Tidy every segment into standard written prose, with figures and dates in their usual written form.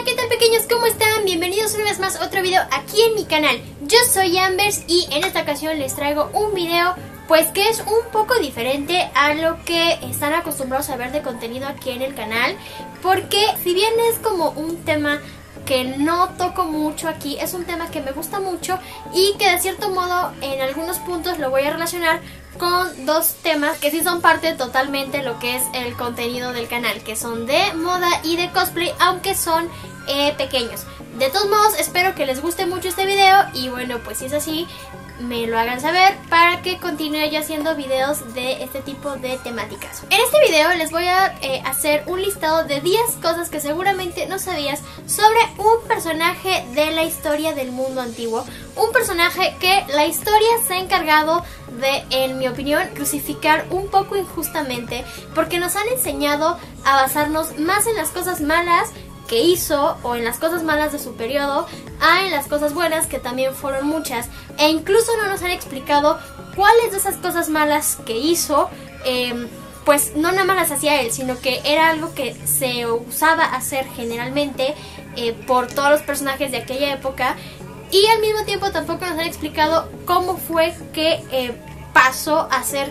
¿qué tal pequeños? ¿Cómo están? Bienvenidos una vez más a otro video aquí en mi canal. Yo soy Ambers y en esta ocasión les traigo un video pues que es un poco diferente a lo que están acostumbrados a ver de contenido aquí en el canal, porque si bien es como un tema que no toco mucho aquí, es un tema que me gusta mucho y que de cierto modo en algunos puntos lo voy a relacionar con dos temas que sí son parte totalmente de lo que es el contenido del canal, que son de moda y de cosplay, aunque son pequeños. De todos modos, espero que les guste mucho este video y bueno, pues si es así, me lo hagan saber para que continúe yo haciendo videos de este tipo de temáticas. En este video les voy a hacer un listado de 10 cosas que seguramente no sabías sobre un personaje de la historia del mundo antiguo. Un personaje que la historia se ha encargado de, en mi opinión, crucificar un poco injustamente, porque nos han enseñado a basarnos más en las cosas malas que hizo o en las cosas malas de su periodo a en las cosas buenas, que también fueron muchas, e incluso no nos han explicado cuáles de esas cosas malas que hizo pues no nada más las hacía él, sino que era algo que se usaba hacer generalmente por todos los personajes de aquella época, y al mismo tiempo tampoco nos han explicado cómo fue que pasó a ser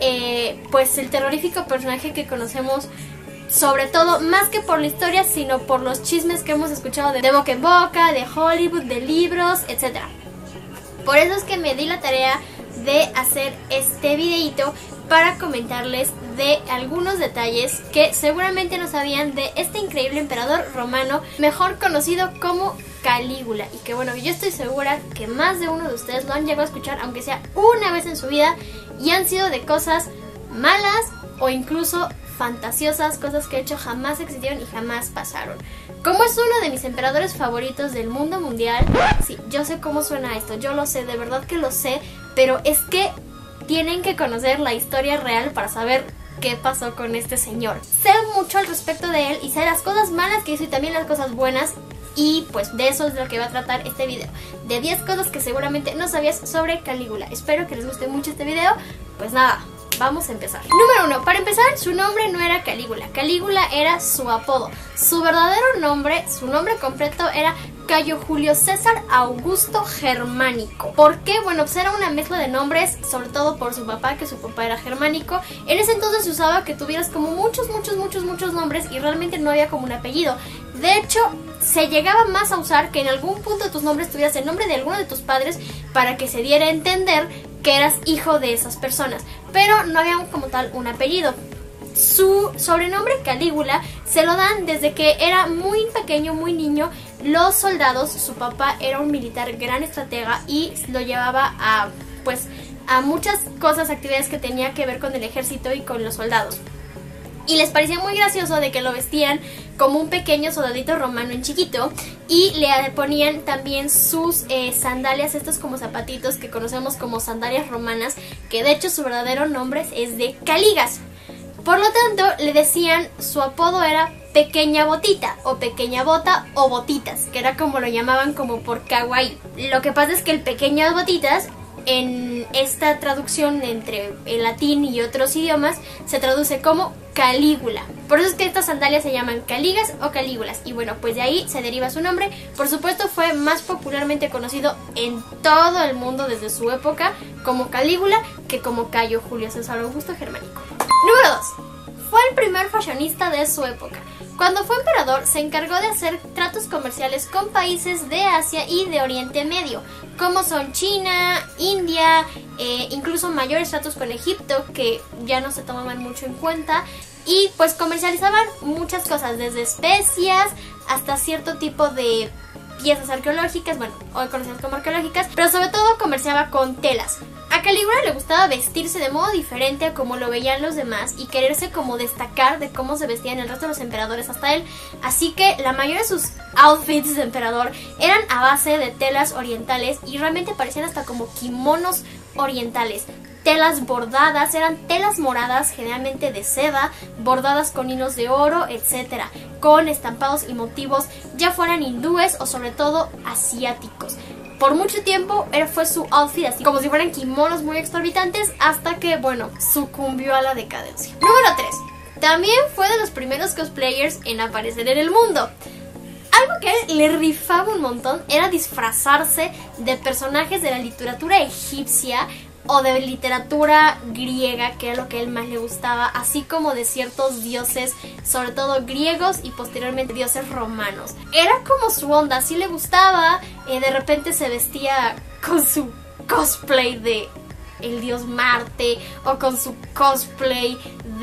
pues el terrorífico personaje que conocemos, sobre todo más que por la historia, sino por los chismes que hemos escuchado de boca en boca, de Hollywood, de libros, etc. Por eso es que me di la tarea de hacer este videito para comentarles de algunos detalles que seguramente no sabían de este increíble emperador romano, mejor conocido como Calígula, y que bueno, yo estoy segura que más de uno de ustedes lo han llegado a escuchar, aunque sea una vez en su vida, y han sido de cosas malas o incluso fantasiosas, cosas que de hecho jamás existieron y jamás pasaron. Como es uno de mis emperadores favoritos del mundo mundial, sí, yo sé cómo suena esto, yo lo sé, de verdad que lo sé, pero es que tienen que conocer la historia real para saber qué pasó con este señor. Sé mucho al respecto de él y sé las cosas malas que hizo y también las cosas buenas, y pues de eso es de lo que va a tratar este video, de 10 cosas que seguramente no sabías sobre Calígula. Espero que les guste mucho este video. Pues nada, vamos a empezar. Número 1. Para empezar, su nombre no era Calígula. Calígula era su apodo. Su verdadero nombre, su nombre completo era Cayo Julio César Augusto Germánico. ¿Por qué? Bueno, pues era una mezcla de nombres, sobre todo por su papá, que su papá era germánico. En ese entonces se usaba que tuvieras como muchos nombres y realmente no había como un apellido. De hecho, se llegaba más a usar que en algún punto de tus nombres tuvieras el nombre de alguno de tus padres para que se diera a entender que eras hijo de esas personas, pero no había como tal un apellido. Su sobrenombre Calígula se lo dan desde que era muy pequeño, muy niño. Los soldados, su papá era un militar gran estratega y lo llevaba a pues a muchas cosas, actividades que tenía que ver con el ejército y con los soldados. Y les parecía muy gracioso de que lo vestían como un pequeño soldadito romano en chiquito, y le ponían también sus sandalias, estos como zapatitos que conocemos como sandalias romanas, que de hecho su verdadero nombre es de Caligas. Por lo tanto, le decían, su apodo era Pequeña Botita, o Pequeña Bota, o Botitas, que era como lo llamaban como por kawaii. Lo que pasa es que el Pequeñas Botitas, en esta traducción entre el latín y otros idiomas, se traduce como Calígula. Por eso es que estas sandalias se llaman Caligas o Calígulas, y bueno, pues de ahí se deriva su nombre. Por supuesto, fue más popularmente conocido en todo el mundo desde su época como Calígula que como Cayo Julio César Augusto Germánico. Número 2. Fue el primer fashionista de su época. Cuando fue emperador, se encargó de hacer tratos comerciales con países de Asia y de Oriente Medio, como son China, India, incluso mayores tratos con Egipto, que ya no se tomaban mucho en cuenta, y pues comercializaban muchas cosas, desde especias hasta cierto tipo de piezas arqueológicas, bueno, hoy conocidas como arqueológicas, pero sobre todo comerciaba con telas. A Calígula le gustaba vestirse de modo diferente a como lo veían los demás y quererse como destacar de cómo se vestían el resto de los emperadores hasta él, así que la mayoría de sus outfits de emperador eran a base de telas orientales y realmente parecían hasta como kimonos orientales. Telas bordadas, eran telas moradas, generalmente de seda, bordadas con hilos de oro, etcétera, con estampados y motivos ya fueran hindúes o sobre todo asiáticos. Por mucho tiempo fue su outfit así, como si fueran kimonos muy exorbitantes, hasta que, bueno, sucumbió a la decadencia. Número 3. También fue de los primeros cosplayers en aparecer en el mundo. Algo que le rifaba un montón era disfrazarse de personajes de la literatura egipcia o de literatura griega, que era lo que a él más le gustaba, así como de ciertos dioses, sobre todo griegos y posteriormente dioses romanos. Era como su onda, así le gustaba. De repente se vestía con su cosplay de el dios Marte o con su cosplay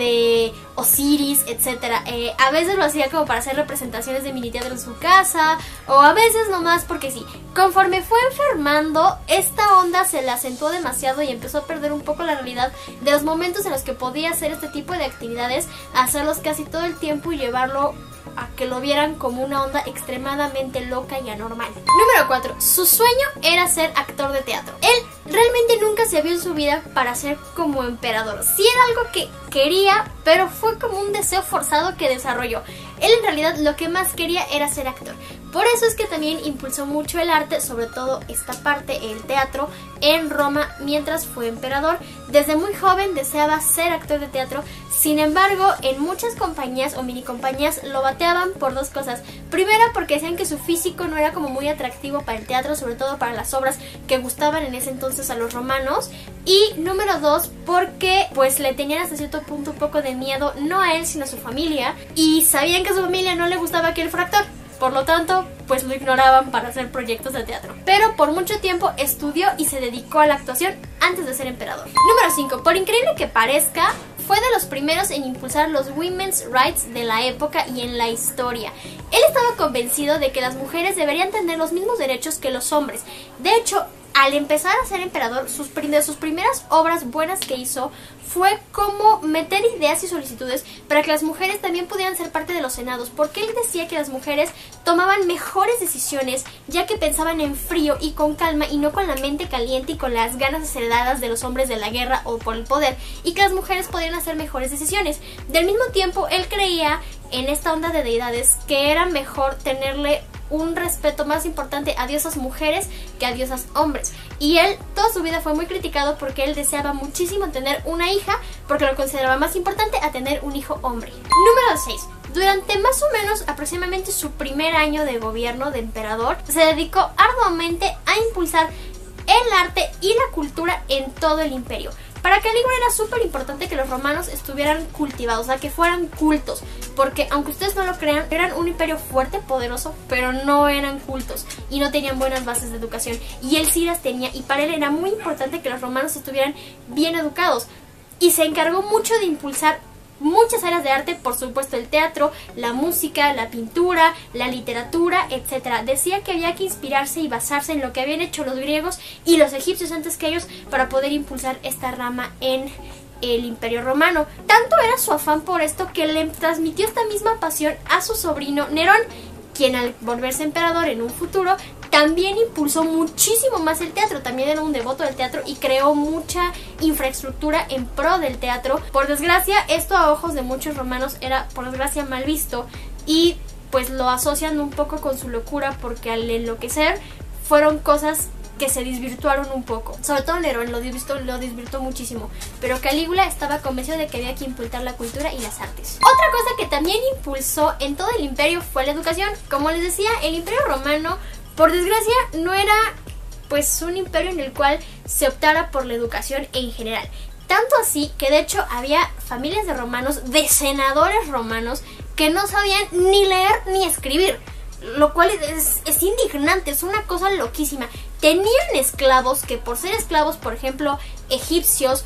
de Osiris, etc. A veces lo hacía como para hacer representaciones de mini teatro en su casa, o a veces nomás porque sí. Conforme fue enfermando, esta onda se le acentuó demasiado y empezó a perder un poco la realidad de los momentos en los que podía hacer este tipo de actividades, hacerlos casi todo el tiempo y llevarlo a que lo vieran como una onda extremadamente loca y anormal. Número 4. Su sueño era ser actor de teatro. Él realmente nunca se vio en su vida para ser como emperador. Sí era algo que quería, pero fue como un deseo forzado que desarrolló. Él en realidad lo que más quería era ser actor. Por eso es que también impulsó mucho el arte, sobre todo esta parte, el teatro, en Roma mientras fue emperador. Desde muy joven deseaba ser actor de teatro. Sin embargo, en muchas compañías o mini compañías lo bateaban por dos cosas. Primera, porque decían que su físico no era como muy atractivo para el teatro, sobre todo para las obras que gustaban en ese entonces a los romanos. Y número 2, porque pues le tenían hasta cierto punto un poco de miedo, no a él sino a su familia, y sabían que a su familia no le gustaba que él fuera actor. Por lo tanto, pues lo ignoraban para hacer proyectos de teatro. Pero por mucho tiempo estudió y se dedicó a la actuación antes de ser emperador. Número 5. Por increíble que parezca, fue de los primeros en impulsar los women's rights de la época y en la historia. Él estaba convencido de que las mujeres deberían tener los mismos derechos que los hombres. De hecho, al empezar a ser emperador, de sus primeras obras buenas que hizo fue como meter ideas y solicitudes para que las mujeres también pudieran ser parte de los senados, porque él decía que las mujeres tomaban mejores decisiones ya que pensaban en frío y con calma y no con la mente caliente y con las ganas aceleradas de los hombres de la guerra o por el poder, y que las mujeres podían hacer mejores decisiones. Del mismo tiempo, él creía en esta onda de deidades que era mejor tenerle un respeto más importante a diosas mujeres que a diosas hombres. Y él toda su vida fue muy criticado porque él deseaba muchísimo tener una hija, porque lo consideraba más importante a tener un hijo hombre. Número 6. Durante más o menos aproximadamente su primer año de gobierno de emperador, se dedicó arduamente a impulsar el arte y la cultura en todo el imperio. Para Calígula era súper importante que los romanos estuvieran cultivados, o sea, que fueran cultos, porque aunque ustedes no lo crean, eran un imperio fuerte, poderoso, pero no eran cultos y no tenían buenas bases de educación, y él sí las tenía, y para él era muy importante que los romanos estuvieran bien educados, y se encargó mucho de impulsar muchas áreas de arte, por supuesto el teatro, la música, la pintura, la literatura, etc. Decía que había que inspirarse y basarse en lo que habían hecho los griegos y los egipcios antes que ellos para poder impulsar esta rama en el Imperio Romano. Tanto era su afán por esto que le transmitió esta misma pasión a su sobrino Nerón, quien al volverse emperador en un futuro también impulsó muchísimo más el teatro. También era un devoto del teatro y creó mucha infraestructura en pro del teatro. Por desgracia, esto a ojos de muchos romanos era, por desgracia, mal visto, y pues lo asocian un poco con su locura, porque al enloquecer fueron cosas que se desvirtuaron un poco. Sobre todo Nerón lo desvirtuó muchísimo, pero Calígula estaba convencido de que había que impulsar la cultura y las artes. Otra cosa que también impulsó en todo el imperio fue la educación. Como les decía, el Imperio Romano, por desgracia, no era pues un imperio en el cual se optara por la educación en general. Tanto así que de hecho había familias de romanos, de senadores romanos, que no sabían ni leer ni escribir, lo cual es indignante, es una cosa loquísima. Tenían esclavos que, por ser esclavos, por ejemplo, egipcios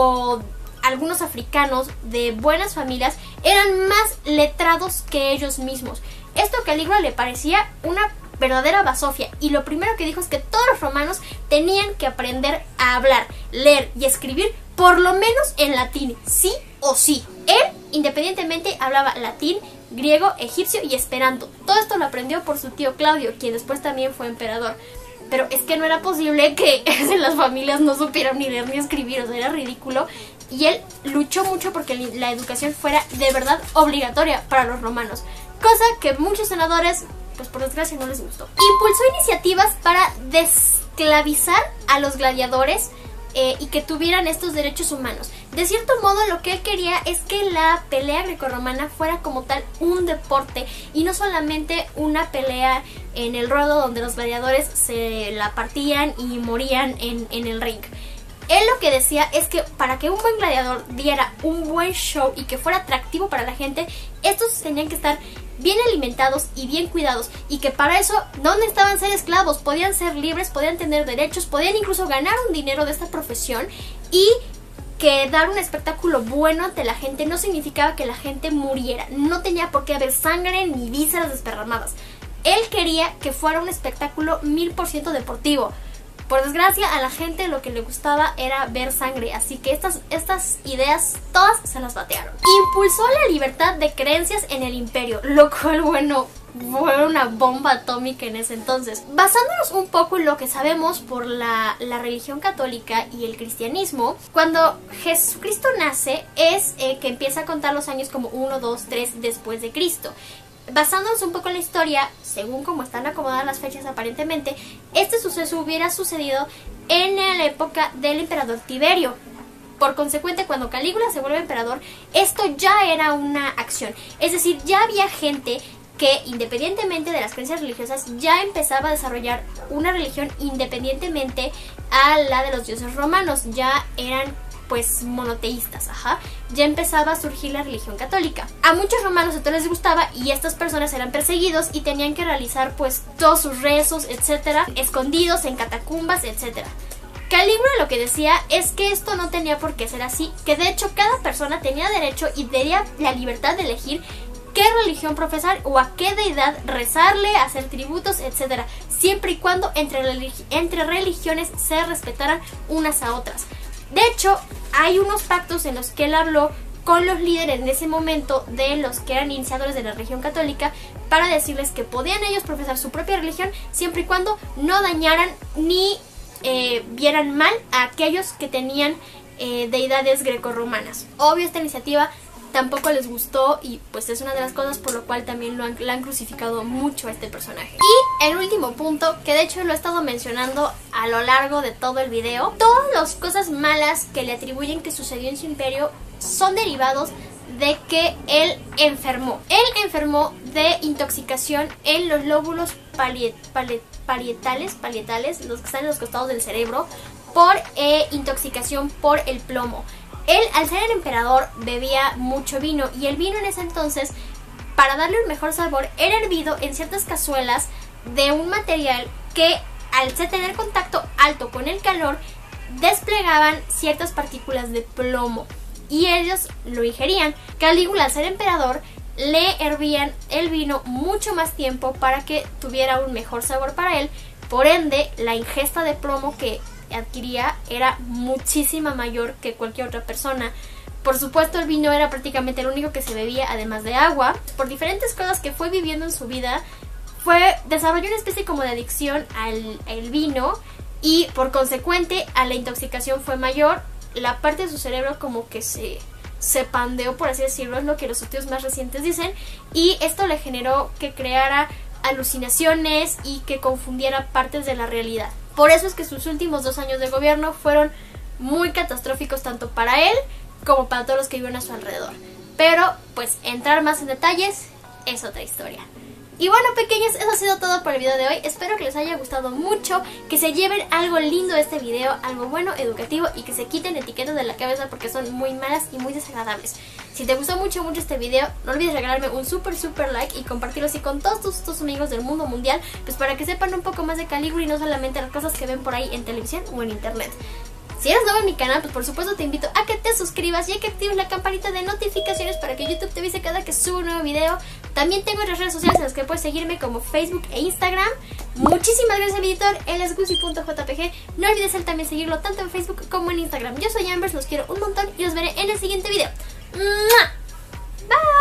o algunos africanos de buenas familias, eran más letrados que ellos mismos. Esto a Calígula le parecía una verdadera basofia, y lo primero que dijo es que todos los romanos tenían que aprender a hablar, leer y escribir por lo menos en latín, sí o sí. Él, independientemente, hablaba latín, griego, egipcio y esperanto. Todo esto lo aprendió por su tío Claudio, quien después también fue emperador. Pero es que no era posible que las familias no supieran ni leer ni escribir, o sea, era ridículo. Y él luchó mucho porque la educación fuera de verdad obligatoria para los romanos, cosa que muchos senadores, pues por desgracia, no les gustó. Impulsó iniciativas para desclavizar a los gladiadores y que tuvieran estos derechos humanos. De cierto modo, lo que él quería es que la pelea grecorromana fuera como tal un deporte y no solamente una pelea en el ruedo donde los gladiadores se la partían y morían en el ring. Él lo que decía es que para que un buen gladiador diera un buen show y que fuera atractivo para la gente, estos tenían que estar bien alimentados y bien cuidados, y que para eso no necesitaban ser esclavos, podían ser libres, podían tener derechos, podían incluso ganar un dinero de esta profesión, y que dar un espectáculo bueno ante la gente no significaba que la gente muriera, no tenía por qué haber sangre ni vísceras desparramadas. Él quería que fuera un espectáculo 1000% deportivo. Por desgracia, a la gente lo que le gustaba era ver sangre, así que estas ideas todas se las batearon. Impulsó la libertad de creencias en el imperio, lo cual, bueno, fue una bomba atómica en ese entonces. Basándonos un poco en lo que sabemos por la religión católica y el cristianismo, cuando Jesucristo nace es que empieza a contar los años como 1, 2, 3 después de Cristo. Basándonos un poco en la historia, según como están acomodadas las fechas aparentemente, este suceso hubiera sucedido en la época del emperador Tiberio. Por consecuente, cuando Calígula se vuelve emperador, esto ya era una acción. Es decir, ya había gente que, independientemente de las creencias religiosas, ya empezaba a desarrollar una religión independientemente a la de los dioses romanos. Ya eran pues monoteístas, ya empezaba a surgir la religión católica. A muchos romanos esto les gustaba y estas personas eran perseguidos y tenían que realizar pues todos sus rezos, etcétera, escondidos en catacumbas, etcétera. Calígula lo que decía es que esto no tenía por qué ser así, que de hecho cada persona tenía derecho y tenía la libertad de elegir qué religión profesar o a qué deidad rezarle, hacer tributos, etcétera, siempre y cuando entre religiones se respetaran unas a otras. De hecho, hay unos pactos en los que él habló con los líderes en ese momento de los que eran iniciadores de la religión católica para decirles que podían ellos profesar su propia religión siempre y cuando no dañaran ni vieran mal a aquellos que tenían deidades grecorromanas. Obvio, esta iniciativa tampoco les gustó y pues es una de las cosas por lo cual también la han crucificado mucho a este personaje. Y el último punto, que de hecho lo he estado mencionando a lo largo de todo el video, todas las cosas malas que le atribuyen que sucedió en su imperio son derivados de que él enfermó. Él enfermó de intoxicación en los lóbulos parietales, los que están en los costados del cerebro, por intoxicación por el plomo. Él, al ser el emperador, bebía mucho vino y el vino en ese entonces, para darle un mejor sabor, era hervido en ciertas cazuelas de un material que, al tener contacto alto con el calor, desplegaban ciertas partículas de plomo y ellos lo ingerían. Calígula, al ser emperador, le hervían el vino mucho más tiempo para que tuviera un mejor sabor para él. Por ende, la ingesta de plomo que adquiría era muchísima mayor que cualquier otra persona. Por supuesto, el vino era prácticamente el único que se bebía, además de agua. Por diferentes cosas que fue viviendo en su vida, desarrolló una especie como de adicción al vino y por consecuente a la intoxicación fue mayor. La parte de su cerebro como que se pandeó, por así decirlo, es lo que los estudios más recientes dicen, y esto le generó que creara alucinaciones y que confundiera partes de la realidad. Por eso es que sus últimos 2 años de gobierno fueron muy catastróficos tanto para él como para todos los que viven a su alrededor. Pero pues entrar más en detalles es otra historia. Y bueno, pequeños, eso ha sido todo por el video de hoy. Espero que les haya gustado mucho, que se lleven algo lindo de este video, algo bueno, educativo, y que se quiten etiquetas de la cabeza porque son muy malas y muy desagradables. Si te gustó mucho este video, no olvides regalarme un super like y compartirlo así con todos tus amigos del mundo mundial, pues para que sepan un poco más de Calígula y no solamente las cosas que ven por ahí en televisión o en internet. Si eres nuevo en mi canal, pues por supuesto te invito a que te suscribas y a que actives la campanita de notificaciones para que YouTube te avise cada que subo un nuevo video. También tengo otras redes sociales en las que puedes seguirme, como Facebook e Instagram. Muchísimas gracias a mi editor, él es Gusi.jpg. No olvides él también seguirlo tanto en Facebook como en Instagram. Yo soy Ambers, los quiero un montón y los veré en el siguiente video. ¡Mua! Bye.